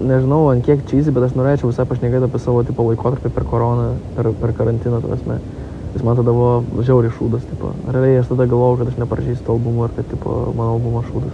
nežinau, ant kiek cheesy, bet aš norėčiau visai pašnekėti apie savo tipo laikotarpį per koroną, per karantiną, prasme. Jis man tada buvo žiauriai šūdas, tipo. Realiai aš tada galvojau, kad aš neparašysiu to albumo ir kad, tipo, mano albumo šūdas.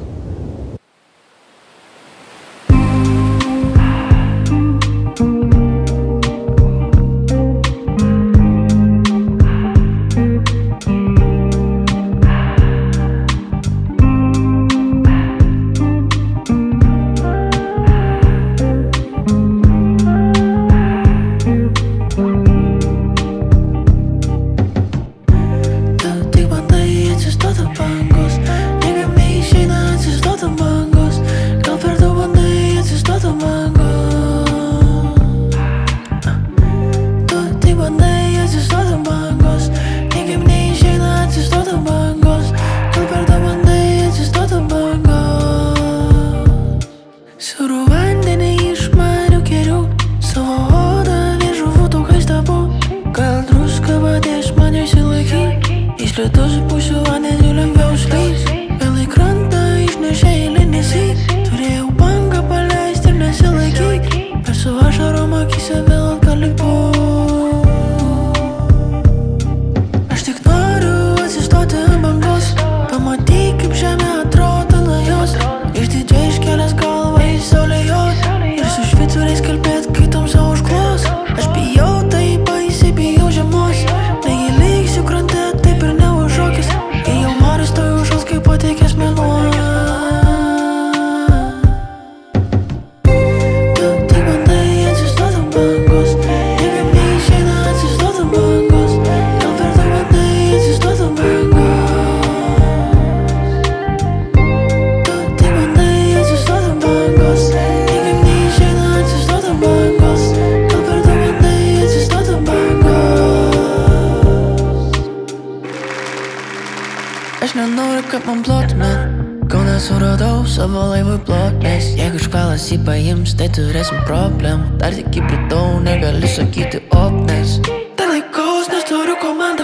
Aš nenoriu, kad man plotumėt, kol nesuradau savo laivui plotmės. Jeigu škvalas jį paims, tai turėsim problemų. Dar tik įpritau, negali sakyti op, nes dar laikaus, nes turiu komandą.